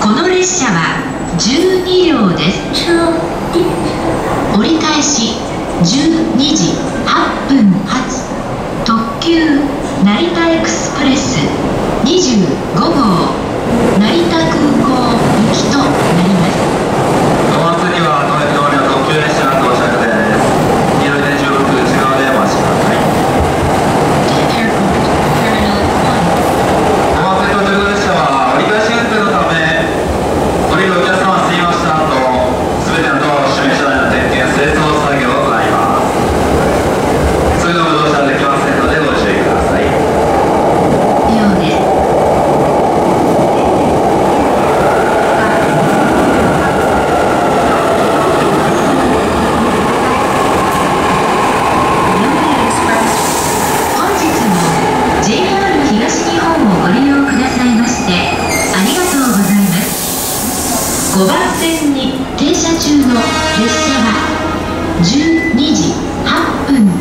この列車は12両です。折り返し12時8分発特急成田エクスプレス25号成田空港行きとなります。 お祭りは東京の特急列車到着です。黄色い電柱を内側でお待ちください。お祭り到着列車は折り返し運転のため降りるお客様すいませんと全ての道路主演車内の点検清掃作業を行います。すぐのご乗車できませんのでご注意ください。 ようです。本日も JR 東日本をご利用くださいましてありがとうございます。5番線に停車中の列車は12時8分